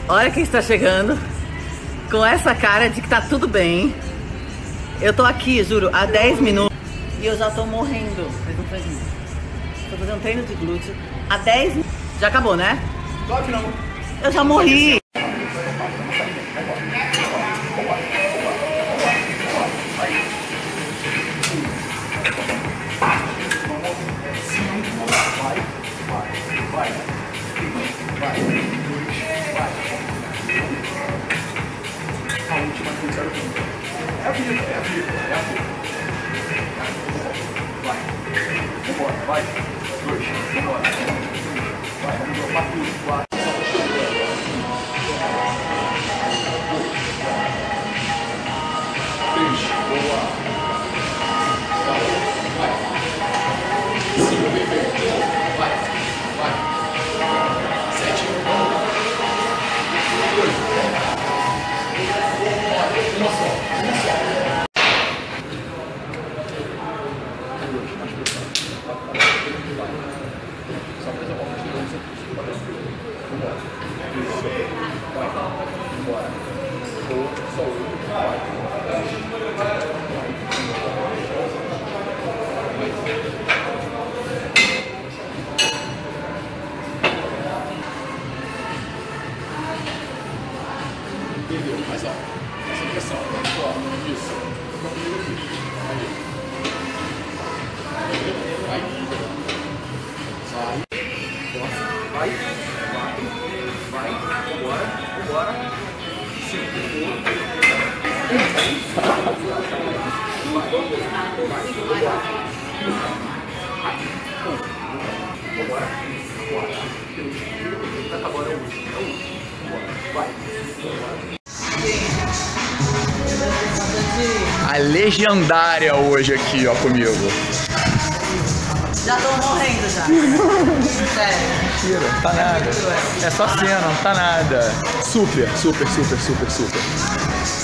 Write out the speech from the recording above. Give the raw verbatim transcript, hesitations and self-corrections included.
Olha quem está chegando com essa cara de que tá tudo bem. Eu tô aqui, juro, há dez minutos e eu já tô morrendo. Vocês não fazem isso. Tô fazendo treino de glúteo há dez minutos. Já acabou, né? Claro que não. Eu já morri. É a vida, é a vida, é a vida. Vai. Vambora, vai. Dois, vambora. Vai, vamos lá, quatro, quatro. Três, boa. Vai. Cinco, bem feito. Vai, vai. Sete, vamos. Oito. Uma só, uma só. Só fez a bola de dança. Vambora. Vai. Vambora. Só oito. Vai. Entendeu? Mais alto. Essa pressão. Isso. Fica comigo aqui. Aí. Vai. Sai. Força. Vai. Quatro. Vai. Vambora. Vambora. Cinco. Vai. Vai. Vambora. Quatro. Agora é o último. É o último. Vai. Vambora. A legendária hoje aqui, ó, comigo. Já tô morrendo já. Sério. Mentira, não tá nada. É só cena, não tá nada. Super, super, super, super, super.